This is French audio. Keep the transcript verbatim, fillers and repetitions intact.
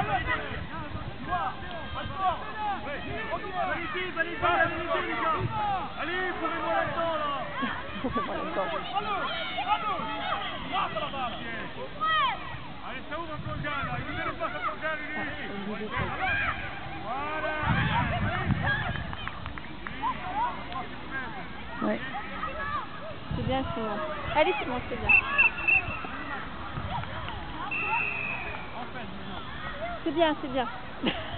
Validez, validez, validez les gars. Allez, pourrez-moi là-dedans là. Allez, ça ouvre encore le gars là. Il vous donne pas encore le gars, lui. Voilà. Ouais. C'est bien, Simon. Allez, Simon, c'est bien. C'est bien, c'est bien.